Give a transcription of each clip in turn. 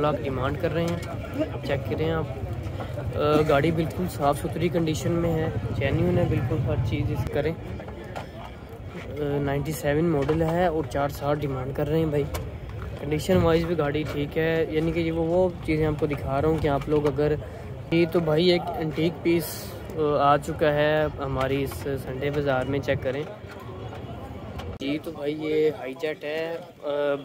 Lakh demand कर रहे हैं। चेक करें आप, गाड़ी बिल्कुल साफ़ सुथरी कंडीशन में है, जेन्युइन है बिल्कुल हर चीज़ इस करें। 97 मॉडल है और 460 डिमांड कर रहे हैं भाई। कंडीशन वाइज भी गाड़ी ठीक है, यानी कि वो चीज़ें आपको दिखा रहा हूँ कि आप लोग अगर ये तो भाई एक एंटीक पीस आ चुका है हमारी इस संडे बाज़ार में, चेक करें जी। तो भाई ये हाईजेट है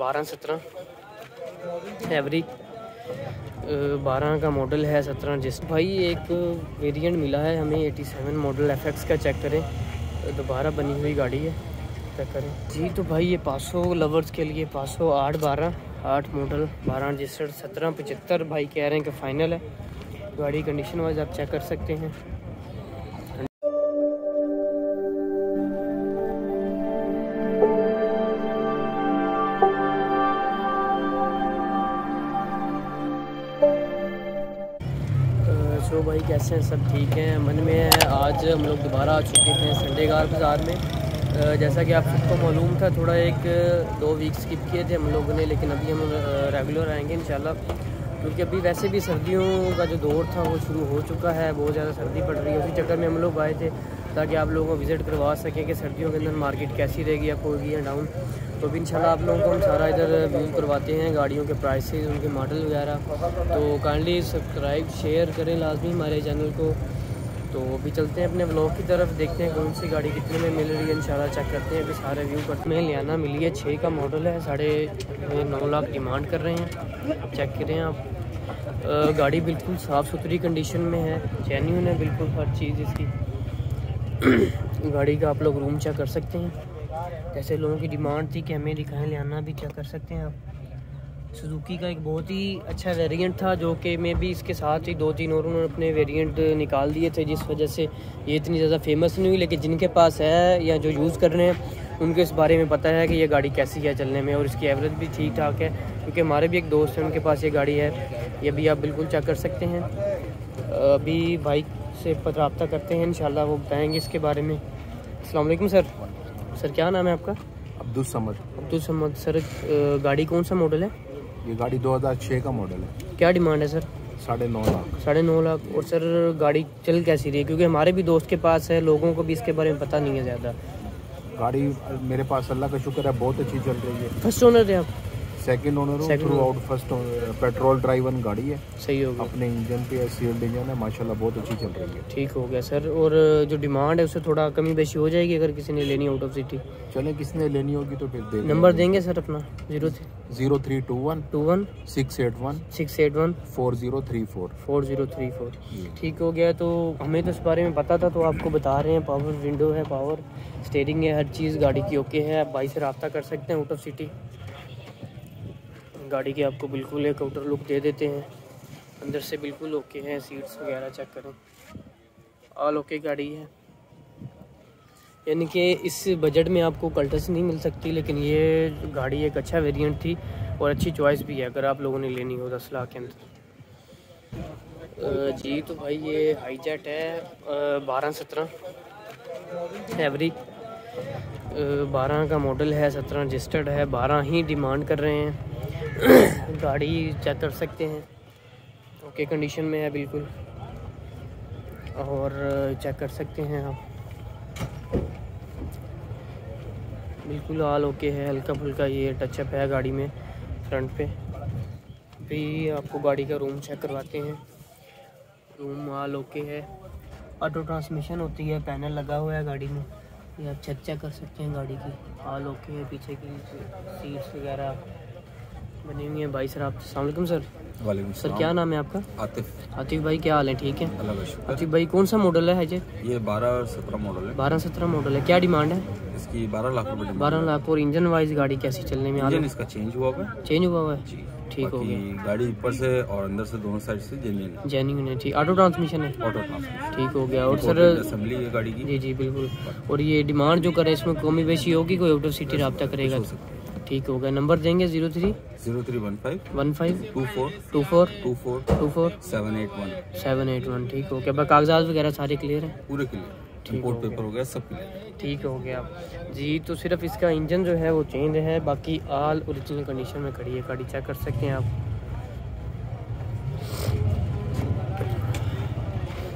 12-17 एवरी 12 का मॉडल है, 17 रजिस्टर। भाई एक वेरिएंट मिला है हमें 87 मॉडल FX का, चेक करें दोबारा बनी हुई गाड़ी है, चेक करें जी। तो भाई ये 500 लवर्स के लिए 500 8 मॉडल 12 रजिस्टर्ड 1775 भाई कह रहे हैं कि फ़ाइनल है। गाड़ी कंडीशन वाइज आप चेक कर सकते हैं। तो भाई कैसे हैं, सब ठीक हैं, मन में है। आज हम लोग दोबारा आ चुके थे संडे कार बाज़ार में। जैसा कि आप सबको मालूम था, थोड़ा 1-2 वीक स्किप किए थे हम लोगों ने, लेकिन अभी हम रेगुलर आएंगे इंशाल्लाह, क्योंकि अभी वैसे भी सर्दियों का जो दौर था वो शुरू हो चुका है। बहुत ज़्यादा सर्दी पड़ रही है, उसी चक्कर में हम लोग आए थे ताकि आप लोगों को विज़िट करवा सकें कि सर्दियों के अंदर मार्केट कैसी रहेगी, अप होगी या डाउन। तो भी इंशाल्लाह आप लोगों को हम सारा इधर व्यू करवाते हैं, गाड़ियों के प्राइसेस, उनके मॉडल वगैरह। तो काइंडली सब्सक्राइब शेयर करें लाजमी हमारे चैनल को। तो अभी चलते हैं अपने व्लॉग की तरफ, देखते हैं कौन सी गाड़ी कितने में मिल रही है, इंशाल्लाह चेक करते हैं। अभी सारे व्यू करते हैं। लियाना मिली है, 6 का मॉडल है, 9.5 लाख डिमांड कर रहे हैं। चेक करें आप, गाड़ी बिल्कुल साफ़ सुथरी कंडीशन में है, जेन्युइन है बिल्कुल हर चीज़ इसकी। गाड़ी का आप लोग रूम चेक कर सकते हैं, जैसे लोगों की डिमांड थी कि हमें दिखाएं, लियाना भी चेक कर सकते हैं आप। सुजुकी का एक बहुत ही अच्छा वेरिएंट था, जो कि मैं भी इसके साथ ही 2-3 और उन्होंने अपने वेरिएंट निकाल दिए थे, जिस वजह से ये इतनी ज़्यादा फेमस नहीं हुई। लेकिन जिनके पास है या जो यूज़ कर रहे हैं उनको इस बारे में पता है कि ये गाड़ी कैसी है चलने में, और इसकी एवरेज भी ठीक ठाक है, क्योंकि हमारे भी एक दोस्त हैं उनके पास ये गाड़ी है। ये भी आप बिल्कुल चेक कर सकते हैं। अभी बाइक से रब्ता करते हैं, इंशाल्लाह वो बताएँगे इसके बारे में। अस्सलाम वालेकुम सर। सर क्या नाम है आपका? अब्दुल समद। सर गाड़ी कौन सा मॉडल है? ये गाड़ी 2006 का मॉडल है। क्या डिमांड है सर? 9.5 लाख। 9.5 लाख। और सर गाड़ी चल कैसी रही है, क्योंकि हमारे भी दोस्त के पास है, लोगों को भी इसके बारे में पता नहीं है ज़्यादा। गाड़ी मेरे पास अल्लाह का शुक्र है बहुत अच्छी चल रही है। फर्स्ट ओनर है आप? सेकंड ओनर हूँ। Throughout first petrol driven गाड़ी है। सही हो गया। अपने इंजन पे सील्ड इंजन है, माशाल्लाह बहुत अच्छी चल रही है। ठीक हो गया सर। और जो डिमांड है उससे थोड़ा कमी बेशी हो जाएगी अगर किसी ने लेनी आउट ऑफ सिटी? चले किसने लेनी होगी तो फिर दे। नंबर देंगे सर अपना? 0321 681 4034। ठीक हो गया। तो हमें तो इस बारे में पता था, तो आपको बता रहे हैं। पावर विंडो है, पावर स्टीयरिंग है, हर चीज़ गाड़ी की ओके है। भाई से रब्ता कर सकते हैं आउट ऑफ सिटी। गाड़ी की आपको बिल्कुल एक आउटर लुक दे देते हैं, अंदर से बिल्कुल ओके है। सीट्स वगैरह चेक करें, ऑल ओके गाड़ी है। यानी कि इस बजट में आपको कल्टस नहीं मिल सकती, लेकिन ये गाड़ी एक अच्छा वेरिएंट थी और अच्छी चॉइस भी है अगर आप लोगों ने लेनी हो 10 लाख के अंदर। जी तो भाई ये हाईजेट है 12-17 एवरी 12 का मॉडल है, 17 रजिस्टर्ड है, 12 ही डिमांड कर रहे हैं। गाड़ी चेक कर सकते हैं, ओके कंडीशन में है बिल्कुल। और चेक कर सकते हैं आप, बिल्कुल ऑल ओके है। हल्का फुल्का ये टचअप है गाड़ी में फ्रंट पे भी। आपको गाड़ी का रूम चेक करवाते हैं, रूम ऑल ओके है। ऑटो ट्रांसमिशन होती है, पैनल लगा हुआ है गाड़ी में, ये आप चेक कर सकते हैं गाड़ी की, ऑल ओके है। पीछे की सीट्स वगैरह बनी हुई है। भाई सर आप अस्सलाम वालेकुम सर। वालेकुम सर क्या नाम है आपका? आतिफ भाई, क्या हाल है? ठीक है आतिफ भाई। कौन सा मॉडल है ये? 12-17 मॉडल है। 12-17 मॉडल है। क्या डिमांड है इसकी? 12 लाख रुपए। 12 लाख। और इंजन वाइज गाड़ी कैसी चलने में? इंजन इसका चेंज हुआ है। चेंज हुआ है जी। ठीक हो गया। गाड़ी ऊपर से और अंदर से दोनों साइड से जेन्युइन है। ठीक, ऑटो ट्रांसमिशन है? Auto transmission. ठीक हो गया। और सर असेंबली है गाड़ी की? जी बिल्कुल। और ये डिमांड जो करे इसमें कमी बेशी होगी, कोई आउट ऑफ सिटी रब्ता करेगा? ठीक हो गया। नंबर देंगे? 0315 24 781। ठीक हो गया। कागजात वगैरह सारे क्लियर हैं? पूरे क्लियर, इंपोर्ट पेपर हो गया, सब क्लियर। ठीक हो गया जी। तो सिर्फ इसका इंजन जो है वो चेंज है, बाकी ऑल ओरिजिनल कंडीशन में खड़ी है गाड़ी, चेक कर सकते हैं आप।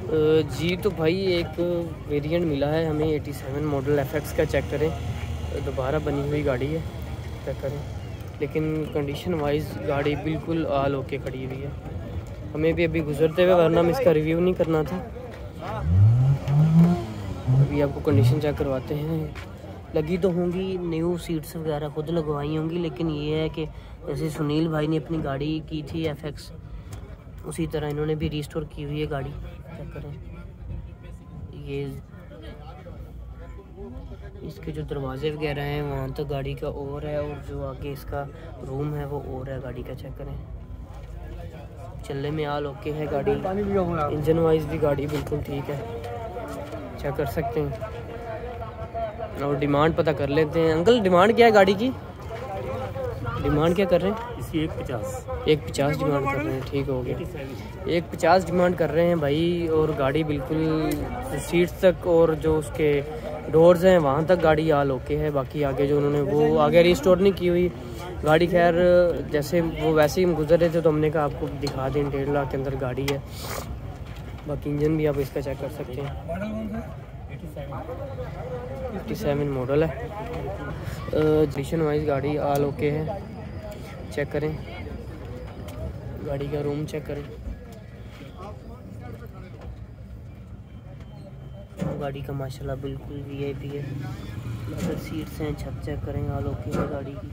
जी तो भाई एक वेरिएंट मिला है हमें 87 मॉडल FX का। चेक करें, दोबारा बनी हुई गाड़ी है, चेक करें। लेकिन कंडीशन वाइज गाड़ी बिल्कुल आल होके खड़ी हुई है। हमें भी अभी गुजरते हुए, वरना हम इसका रिव्यू नहीं करना था। अभी आपको कंडीशन चेक करवाते हैं। लगी तो होंगी, न्यू सीट्स वगैरह खुद लगवाई होंगी, लेकिन ये है कि जैसे सुनील भाई ने अपनी गाड़ी की थी FX, उसी तरह इन्होंने भी रिस्टोर की हुई है गाड़ी। चेक करें, ये इसके जो दरवाजे वगैरह हैं वहाँ तक गाड़ी का और है, और जो आगे इसका रूम है वो और है गाड़ी का। चेक करें, चलने में आल ओके है गाड़ी। इंजन वाइज भी गाड़ी बिल्कुल ठीक है, चेक कर सकते हैं। और डिमांड पता कर लेते हैं। अंकल डिमांड क्या है गाड़ी की? डिमांड क्या कर रहे हैं? इसकी 150 150 डिमांड कर रहे हैं। ठीक हो गया, 150 डिमांड कर रहे हैं भाई। और गाड़ी बिल्कुल सीट्स तक और जो उसके डोर्स हैं वहाँ तक गाड़ी आल ओके है। बाकी आगे जो उन्होंने वो आगे रिस्टोर नहीं की हुई गाड़ी। खैर जैसे वो वैसे ही हम गुजर रहे थे तो हमने कहा आपको दिखा दें, 1.5 लाख के अंदर गाड़ी है। बाकी इंजन भी आप इसका चेक कर सकते हैं। 87 मॉडल है। कंडीशन वाइज गाड़ी आल ओके है। चेक करें, गाड़ी का रूम चेक करें, गाड़ी का माशाल्लाह बिल्कुल VIP है। अगर सीट्स हैं, छत चेक करें, आल ओके है गाड़ी की,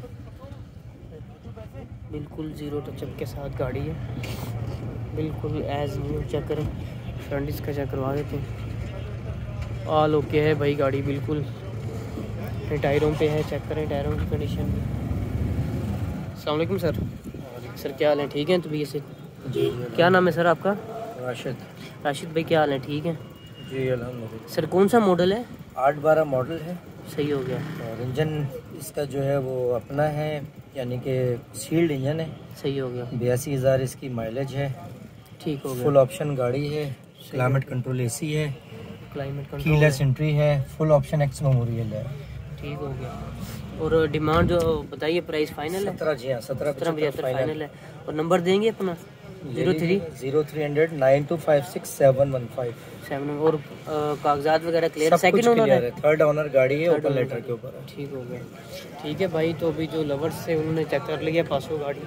बिल्कुल ज़ीरो टचअप के साथ गाड़ी है, बिल्कुल एज न्यू। चेक करें, फ्रंट इसका चेक करवा देते हैं, आल ओके है भाई गाड़ी बिल्कुल। टायरों पे है, चेक करें टायरों की कंडीशन। अस्सलाम वालेकुम सर। सर क्या हाल है? ठीक है तबीयत से? जी। क्या नाम है सर आपका? राशिद। राशिद भाई क्या हाल है? ठीक है जी अल्हम्दुलिल्लाह। सर। कौन सा मॉडल है? 812 मॉडल है। सही हो गया। और इंजन इसका जो है वो अपना है, यानी कि सील्ड इंजन है। सही हो गया। 82,000 इसकी माइलेज है। ठीक हो गया। फुल ऑप्शन गाड़ी है, क्लाइमेट कंट्रोल AC है, क्लाइमेट कंट्रोल कीलेस एंट्री है, फुल ऑप्शन एक्स मेमोरियल है। ठीक हो गया। और डिमांड जो बताइए, प्राइस फाइनल है? 17 जी हाँ, 17 फाइनल है। और नंबर देंगे अपना? 0300 9256 715। 7। और कागजात वगैरह क्लियर? सेकंड ओनर है? थर्ड ओनर गाड़ी है, ओपन लेटर के ऊपर है। ठीक हो गया। ठीक है भाई, तो अभी जो लवर्स से उन्होंने चेक कर लिया पासो गाड़ी।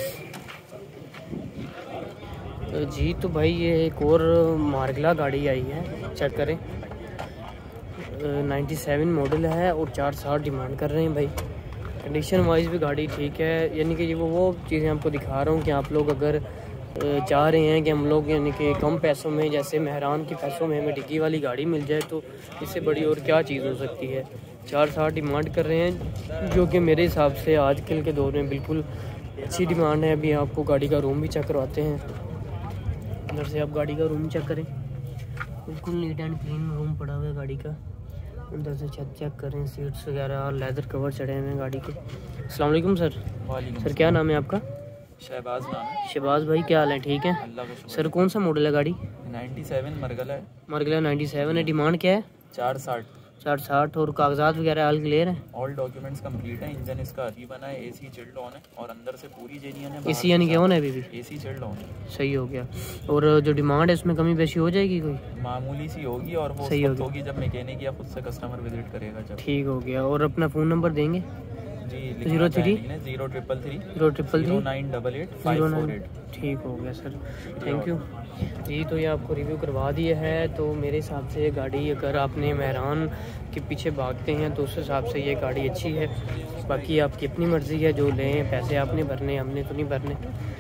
जी तो भाई ये एक और मार्गला गाड़ी आई है, चेक करें। 97 मॉडल है और 460 डिमांड कर रहे हैं भाई। कंडीशन वाइज भी गाड़ी ठीक है, यानी कि वो चीज़ें आपको दिखा रहा हूँ कि आप लोग अगर चाह रहे हैं कि हम लोग यानी कि कम पैसों में, जैसे मेहरान के पैसों में हमें डिग्गी वाली गाड़ी मिल जाए, तो इससे बड़ी और क्या चीज़ हो सकती है। 460 डिमांड कर रहे हैं, जो कि मेरे हिसाब से आजकल के दौर में बिल्कुल अच्छी डिमांड है। अभी आपको गाड़ी का रूम भी चेक करवाते हैं। अंदर से आप गाड़ी का रूम चेक करें, बिल्कुल नीट एंड क्लीन रूम पड़ा हुआ है गाड़ी का। अंदर से छत चेक करें, सीट्स वगैरह और लेदर कवर चढ़े हुए हैं गाड़ी के। अस्सलाम वालेकुम सर। वालेकुम सर क्या नाम है आपका? शहबाज नाम है। शहबाज भाई क्या हाल है? ठीक है अल्लाह का शुक्र। सर। कौन सा मॉडल है गाड़ी? 97 मरगला है। मरगला 97 है। डिमांड क्या है? 460। 460। और कागजात वगैरह ऑल क्लियर है? ऑल डॉक्यूमेंट्स कंप्लीट है। इंजन इसका अभी बना है, AC चिल्ड ऑन है और अंदर से पूरी जेन्युइन है। AC यानी कि ऑन है अभी भी? AC चिल्ड ऑन है। सही हो गया। और जो डिमांड है उसमें कमी पेशी हो जाएगी कोई? मामूली सी होगी, और वो सही होगी जब मैकेनिक या खुद से कस्टमर विजिट करेगा जब। ठीक हो गया। और अपना फ़ोन नंबर देंगे? जी 03 0333 0988 0988 548। ठीक हो गया सर, थैंक यू जी। तो ये आपको रिव्यू करवा दिया है। तो मेरे हिसाब से ये गाड़ी, अगर आपने मेहरान के पीछे भागते हैं तो उस हिसाब से ये गाड़ी अच्छी है। बाकी आपकी अपनी मर्ज़ी है, जो लें, पैसे आपने भरने, हमने तो नहीं भरने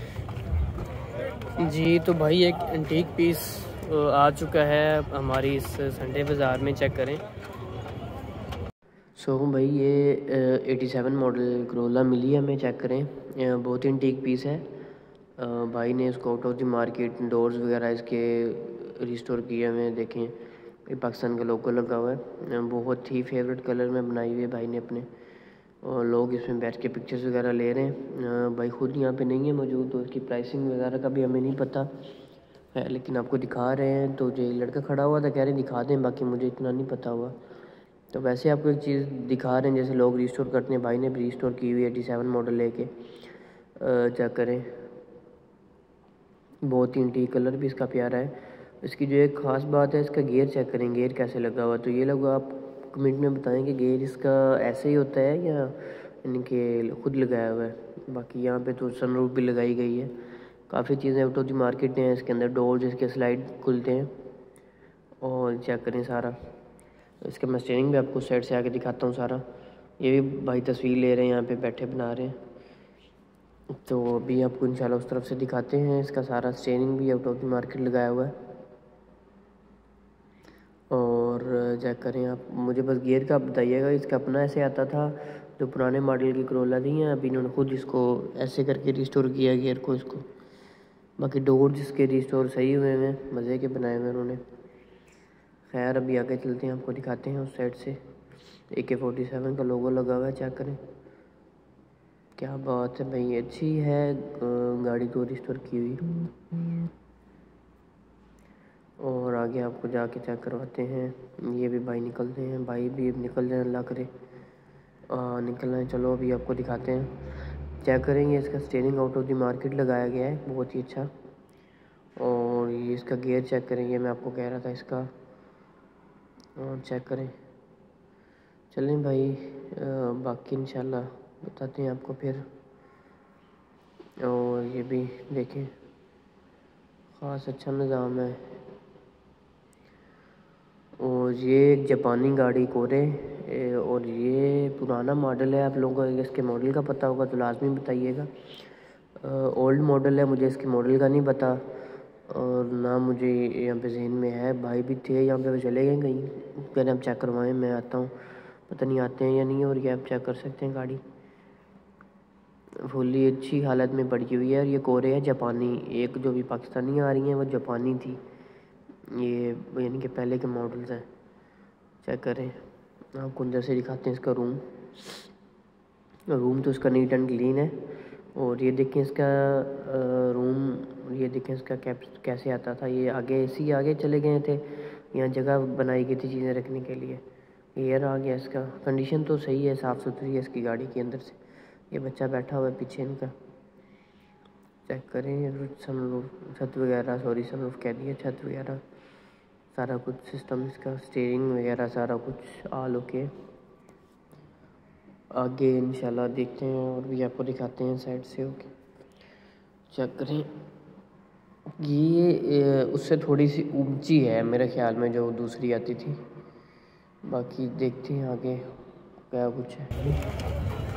जी। तो भाई एक एंटीक पीस आ चुका है हमारी इस संडे बाज़ार में, चेक करें। सो भाई ये 87 मॉडल करोला मिली है हमें, चेक करें। बहुत ही एंटीक पीस है। भाई ने इसको out of the market doors वगैरह इसके रिस्टोर किए हुए, देखें ये पाकिस्तान का लोगो लगा हुआ है। बहुत ही फेवरेट कलर में बनाई हुई है भाई ने अपने, और लोग इसमें बैठ के पिक्चर्स वगैरह ले रहे हैं। भाई खुद यहाँ पे नहीं है मौजूद, तो इसकी प्राइसिंग वगैरह का भी हमें नहीं पता है, लेकिन आपको दिखा रहे हैं। तो जो लड़का खड़ा हुआ था कह रहे दिखा दें, बाकी मुझे इतना नहीं पता हुआ। तो वैसे आपको एक चीज़ दिखा रहे हैं, जैसे लोग रिस्टोर करते हैं, भाई ने भी रिस्टोर की हुई है 87 मॉडल लेके। चेक करें, बहुत ही एंटीक कलर भी इसका प्यारा है। इसकी जो एक ख़ास बात है, इसका गियर चेक करें, गियर कैसे लगा हुआ। तो ये लोग आप कमेंट में बताएं कि गियर इसका ऐसे ही होता है या यानी कि खुद लगाया हुआ है। बाकी यहाँ पे तो सनरूफ भी लगाई गई है। काफ़ी चीज़ें आउट ऑफ द मार्केट हैं इसके अंदर, डोर जिसके स्लाइड खुलते हैं। और चेक करें सारा इसका, मैं स्टीयरिंग भी आपको साइड से आके दिखाता हूँ सारा। ये भी भाई तस्वीर ले रहे हैं, यहाँ पे बैठे बना रहे हैं। तो अभी आपको इंशाल्लाह उस तरफ से दिखाते हैं। इसका सारा स्टीयरिंग भी आउट ऑफ द मार्केट लगाया हुआ है। और चेक करें आप, मुझे बस गियर का बताइएगा। इसका अपना ऐसे आता था जो पुराने मॉडल की करोला थी, हैं अभी इन्होंने खुद इसको ऐसे करके रिस्टोर किया गियर को इसको। बाकी डोर जिसके रिस्टोर सही हुए हैं, मज़े के बनाए हुए उन्होंने। खैर अभी आगे चलते हैं, आपको दिखाते हैं उस साइड से। AK-47 का लोगो लगा हुआ है, चेक करें क्या बात है भाई, अच्छी है गाड़ी तो रिस्टोर की हुई। और आगे आपको जाके चेक करवाते हैं। ये भी भाई निकलते हैं, भाई भी निकल जाए अल्लाह करे निकलना है। चलो अभी आपको दिखाते हैं, चेक करेंगे। इसका steering out of the market लगाया गया है, बहुत ही अच्छा। और ये इसका गियर चेक करेंगे, मैं आपको कह रहा था इसका। और चेक करें, चलें भाई बाकी इंशाल्लाह बताते हैं आपको फिर। और ये भी देखें, ख़ास अच्छा निज़ाम है। और ये एक जापानी गाड़ी कोरे, और ये पुराना मॉडल है। आप लोगों को इसके मॉडल का पता होगा तो लाजमी बताइएगा। ओल्ड मॉडल है, मुझे इसके मॉडल का नहीं पता और ना मुझे यहाँ पे जहन में है। भाई भी थे यहाँ पे, वो चले गए कहीं, कह रहे हम चेक करवाएं, मैं आता हूँ, पता नहीं आते हैं या नहीं। और ये आप चेक कर सकते हैं, गाड़ी फुल्ली अच्छी हालत में पड़ी हुई है। और ये कोरे है जापानी, एक जो भी पाकिस्तानी आ रही हैं वो जापानी थी, ये यानी कि पहले के मॉडल्स हैं। चेक करें, आपको अंदर से दिखाते हैं इसका रूम तो इसका नीट एंड क्लीन है। और ये देखें इसका रूम, ये देखें इसका कैसे आता था। ये आगे AC आगे चले गए थे, यहाँ जगह बनाई गई थी चीज़ें रखने के लिए। एयर आ गया इसका, कंडीशन तो सही है, साफ़ सुथरी है इसकी गाड़ी के अंदर से। ये बच्चा बैठा हुआ है पीछे इनका, चेक करें। सनरूफ, छत वगैरह, सॉरी सनरूफ कह दिया, छत वगैरह सारा कुछ सिस्टम इसका, स्टीयरिंग वगैरह सारा कुछ ऑल ओके। आगे इंशाल्लाह देखते हैं और भी आपको दिखाते हैं साइड से। ओके चेक करें, ये उससे थोड़ी सी ऊंची है मेरे ख्याल में जो दूसरी आती थी। बाकी देखते हैं आगे क्या कुछ है।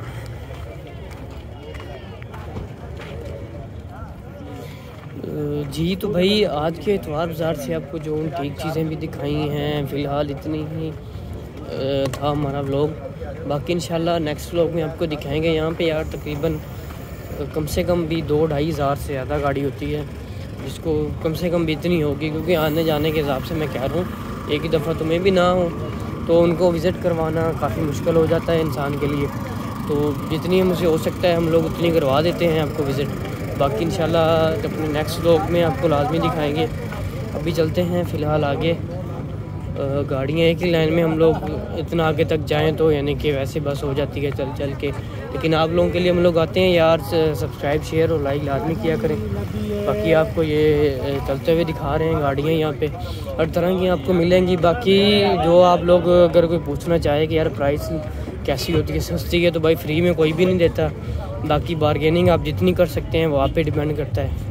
जी तो भाई आज के इतवार बाज़ार से आपको जो ठीक चीज़ें भी दिखाई हैं, फ़िलहाल इतनी ही था हमारा व्लॉग। बाकी इंशाल्लाह नेक्स्ट व्लॉग में आपको दिखाएंगे। यहाँ पे यार तकरीबन कम से कम भी 2-2.5 हज़ार से ज़्यादा गाड़ी होती है, जिसको कम से कम भी इतनी होगी, क्योंकि आने जाने के हिसाब से मैं कह रहा हूँ। एक ही दफ़ा तो मैं भी ना हूँ तो उनको विज़िट करवाना काफ़ी मुश्किल हो जाता है इंसान के लिए। तो जितनी मुझे हो सकता है हम लोग उतनी करवा देते हैं आपको विज़िट। बाकी इंशाल्लाह अपने नेक्स्ट व्लॉग में आपको लाजमी दिखाएंगे। अभी चलते हैं फ़िलहाल आगे। गाड़ियाँ एक ही लाइन में हम लोग इतना आगे तक जाएं तो यानी कि वैसे बस हो जाती है चल चल के, लेकिन आप लोगों के लिए हम लोग आते हैं यार। सब्सक्राइब शेयर और लाइक लाजमी किया करें। बाकी आपको ये चलते हुए दिखा रहे हैं गाड़ियाँ, यहाँ पे हर तरह की आपको मिलेंगी। बाकी जो आप लोग अगर कोई पूछना चाहे कि यार प्राइस कैसी होती है, सस्ती है, तो भाई फ्री में कोई भी नहीं देता। बाकी बारगेनिंग आप जितनी कर सकते हैं वो आप पे डिपेंड करता है।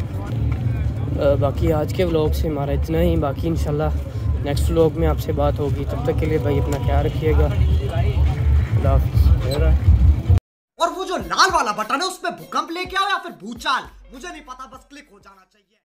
बाकी आज के व्लॉग से हमारा इतना ही। बाकी इंशाल्लाह नेक्स्ट व्लॉग में आपसे बात होगी। तब तक के लिए भाई अपना ख्याल रखिएगा। अल्लाह हाफ़िज़। और वो जो लाल वाला बटन है उसमें भूकंप लेके आओ या फिर भूचाल, मुझे नहीं पता, बस क्लिक हो जाना चाहिए।